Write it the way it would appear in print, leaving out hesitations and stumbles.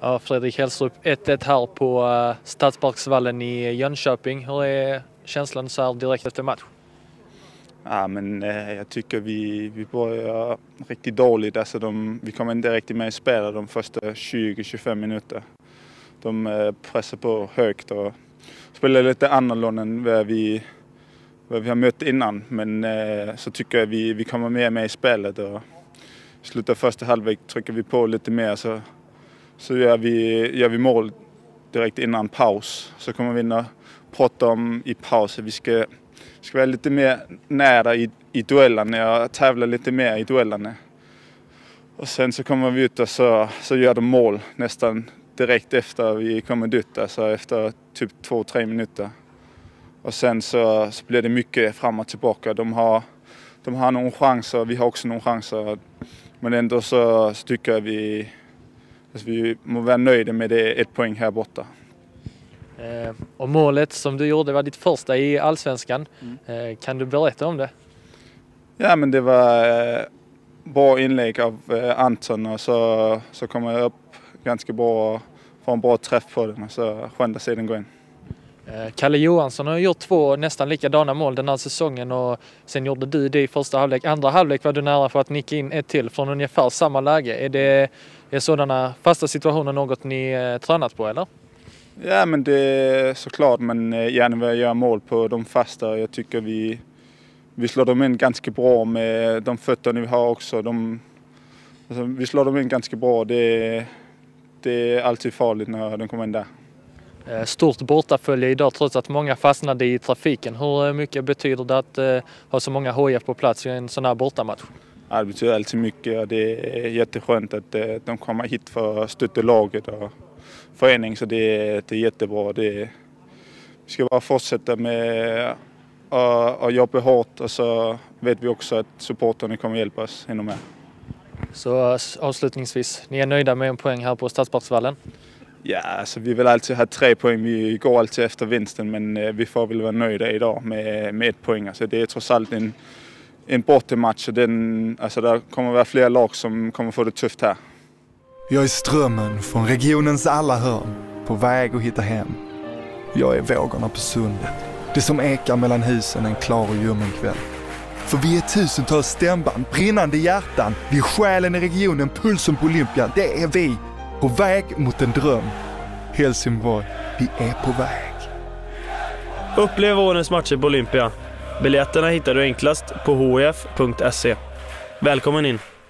Ja, Fredrik Hellstrup, 1-1 här på Stadsparksvallen i Jönköping. Hur är känslan så här direkt efter match? Ja, men jag tycker vi börjar riktigt dåligt. Alltså vi kommer inte riktigt med i spelet de första 20-25 minuter. De pressar på högt och spelar lite annorlunda än vad vi har mött innan. Men så tycker jag vi kommer med i spelet. Och i slutet av första halvlek trycker vi på lite mer så gör vi mål direkt innan paus. Så kommer vi prata om i pausen. Vi ska vara lite mer nära i duellerna och tävla lite mer i duellerna. Och sen så kommer vi ut och så gör de mål nästan direkt efter vi kommer ut. Alltså efter typ 2-3 minuter. Och sen så blir det mycket fram och tillbaka. De har någon chans och vi har också någon chans. Men ändå så tycker jag vi må vara nöjda med det 1 poäng här borta. Och målet som du gjorde var ditt första i Allsvenskan. Kan du berätta om det? Ja, men det var bra inlägg av Anton och så kom jag upp ganska bra och får en bra träff på den och så skönda sidan gå in. Kalle Johansson har gjort 2 nästan likadana mål den här säsongen och sen gjorde du det i första halvlek. Andra halvlek var du nära för att nicka in 1 till från ungefär samma läge. Är sådana fasta situationer något ni tränat på eller? Ja, men det är såklart, men gärna vill göra mål på de fasta. Jag tycker vi slår dem in ganska bra med de fötterna vi har också. Vi slår dem in ganska bra. Det är alltid farligt när de kommer in där. Stort bortafölje idag trots att många fastnade i trafiken. Hur mycket betyder det att ha så många HIF på plats i en sån här bortamatch? Ja, det betyder alltid mycket och det är jätteskönt att de kommer hit för att stötta laget och förening, så det är jättebra. Vi ska bara fortsätta med att jobba hårt och så vet vi också att supporterna kommer hjälpa oss ännu mer. Så avslutningsvis, ni är nöjda med en poäng här på Stadsparksvallen? Ja, alltså vi vill alltid ha 3 poäng. Vi går alltid efter vinsten, men vi får väl vara nöjda idag med 1 poäng. Alltså det är trots allt en bortamatch och där kommer vara fler lag som kommer få det tufft här. Jag är strömmen från regionens alla hörn, på väg att hitta hem. Jag är vågorna på sundet, det som ekar mellan husen en klar och ljummen kväll. För vi är tusentals stämband, brinnande hjärtan, vi är själen i regionen, pulsen på Olympia, det är vi. På väg mot en dröm. Helsingborg, vi är på väg. Upplev vårens matcher på Olympia. Biljetterna hittar du enklast på hif.se. Välkommen in!